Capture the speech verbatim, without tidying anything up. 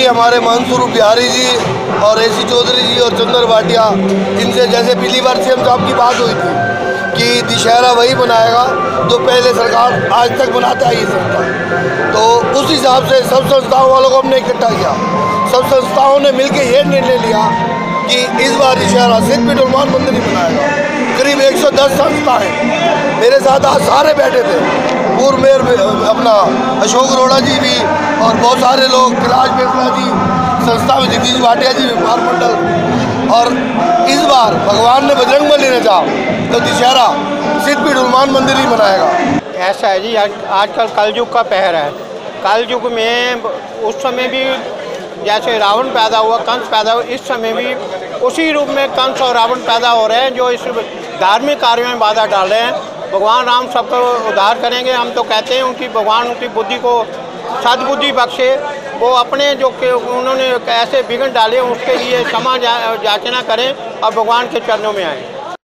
भी हमारे महंत स्वरूप बिहारी जी और एसी चौधरी जी और चंद्र भाटिया, इनसे जैसे पिछली बार सीएम साहब की बात हुई थी कि दशहरा वही बनाएगा जो पहले सरकार आज तक बनाता आई संस्था, तो उस हिसाब से सब संस्थाओं वालों को हमने इकट्ठा किया। सब संस्थाओं ने मिलकर ये निर्णय लिया कि इस बार दशहरा सिद्धपीठ हनुमान मंदिर ही बनाएगा। करीब एक सौ दस संस्थाएँ मेरे साथ आज सारे बैठे थे, पूर्व मेयर अपना अशोक अरोड़ा जी भी और बहुत सारे लोग, कैलाश बेसला जी, संस्था में जगदीश भाटिया जी, व्यापार मंडल। और इस बार भगवान ने बजरंग बली ने चाहा तो दशहरा सिद्धपीठ हनुमान मंदिर ही बनाएगा। ऐसा है जी, आज आजकल कलयुग का पहर है। कलयुग में उस समय भी जैसे रावण पैदा हुआ, कंस पैदा हुआ, इस समय भी उसी रूप में कंस और रावण पैदा हो रहे हैं जो इस धार्मिक कार्यों में बाधा डाल रहे हैं। भगवान राम सबको उद्धार करेंगे। हम तो कहते हैं उनकी भगवान उनकी बुद्धि को सद्बुद्धि बख्शे। वो अपने जो के उन्होंने ऐसे विघ्न डाले उसके लिए क्षमा याचना करें और भगवान के चरणों में आएँ।